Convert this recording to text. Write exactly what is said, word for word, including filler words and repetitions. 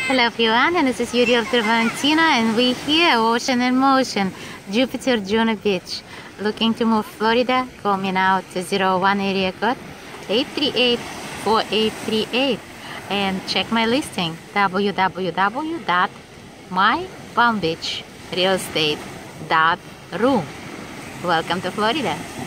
Hello everyone, and this is your realtor Valentina, and we here Ocean in Motion, Jupiter Juno Beach. Looking to move Florida? Call me now to zero one area code eight three eight, four eight three eight and check my listing w w w dot my palm beach real estate dot ru. Welcome to Florida.